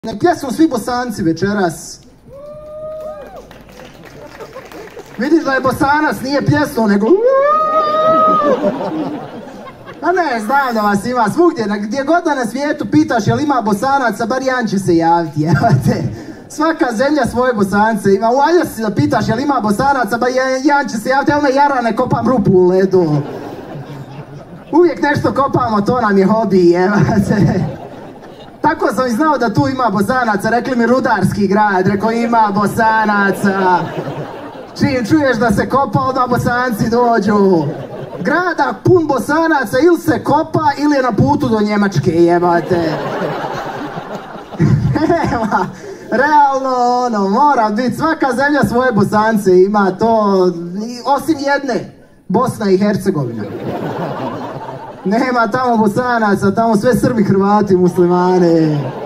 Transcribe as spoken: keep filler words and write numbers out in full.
Na pjesmu svi Bosanci večeras. Vidiš da je Bosanac, nije pjesmo, nego... A ne, znam da vas ima svugdje, gdje god da na svijetu pitaš jel ima Bosanaca, bar jedan će se javiti, jevate. Svaka zemlja svoje Bosance ima. U Aljasci da pitaš jel ima Bosanaca, bar jedan će se javiti, evo me jara, ne kopam rupu u ledu. Uvijek nešto kopamo, to nam je hobi, jevate. Tako sam i znao da tu ima Bosanaca, rekli mi rudarski grad, rekao ima Bosanaca. Čim čuješ da se kopa, odmah Bosanci dođu. Grada pun Bosanaca, ili se kopa, ili je na putu do Njemačke, jebate. Evo, realno, ono, mora biti, svaka zemlja svoje Bosance ima, to, osim jedne, Bosna i Hercegovina. Nema tamo Bosanaca, tamo sve Srbi, Hrvati, muslimani.